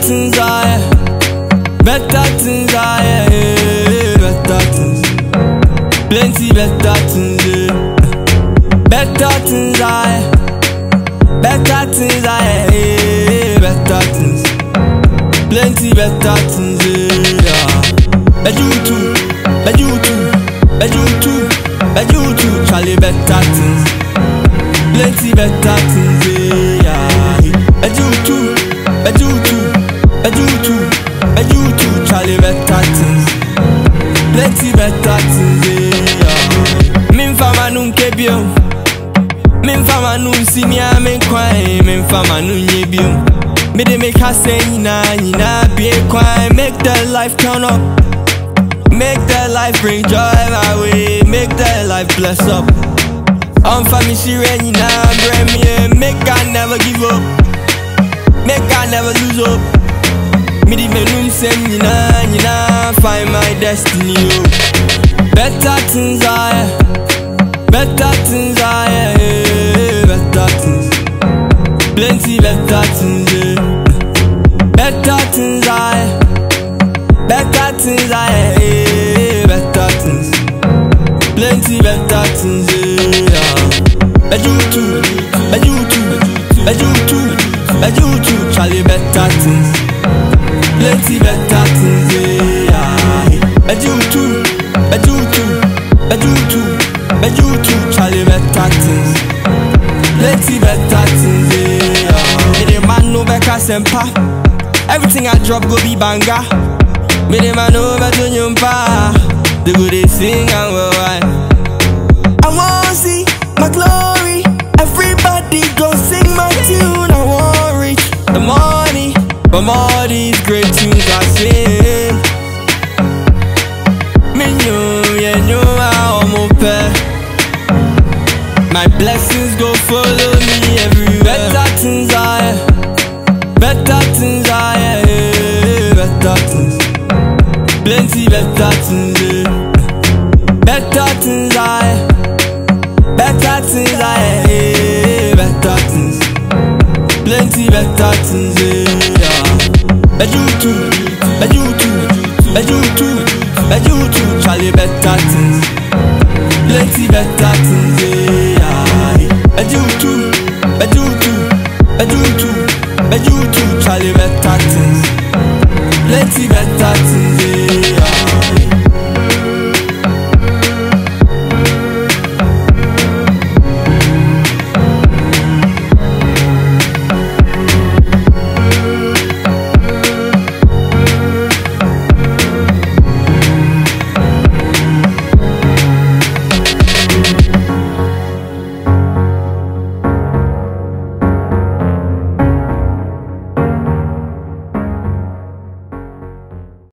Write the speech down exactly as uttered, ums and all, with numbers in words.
things are, better things are, better things, plenty better things, yeah. Better things are, better things are, better things, plenty better things, yeah. But you too, but you too, but you too, but you too, Charlie, better things, plenty better things, yeah. But you too, but you too, but you too, but you too, Charlie, better things, plenty better things, yeah. Min fama nun kebio, min fama nun simia min kwai, min fama nun yebio. Me de make her say na na be kwai, make that life turn up, make that life bring joy my way, make that life bless up. I'm family she rain na bring me, make I never give up, make I never lose up. Me di me num say na na find my destiny. Oh. Better things are, better things are, better things, plenty better things, yeah. Better things are, better things are, better things, plenty better things, yeah. But you too, but you too, but you too, but you too, Charlie, better things, plenty better things, yeah. But you too, but you too, but you too, but you too, Charlie, better things, plenty better things, yeah. Me the man no back sempa, everything I drop go be banga. Me the man no better nyumpa, they go they sing and well I. I wanna see my glory, everybody go sing my tune. I wanna reach the money, but all these great tunes I sing. Me know, yeah, know I'm open. My blessings go follow me everywhere. Better things are, better things are, better things, plenty better things, yeah. Better things are, better things are, better things, plenty better things, yeah. But you too, but you too, but you too, but you too, Charlie, better things, plenty better things, yeah. But you too, but you too, but you too, but you too, Charlie, better things, plenty better things, yeah.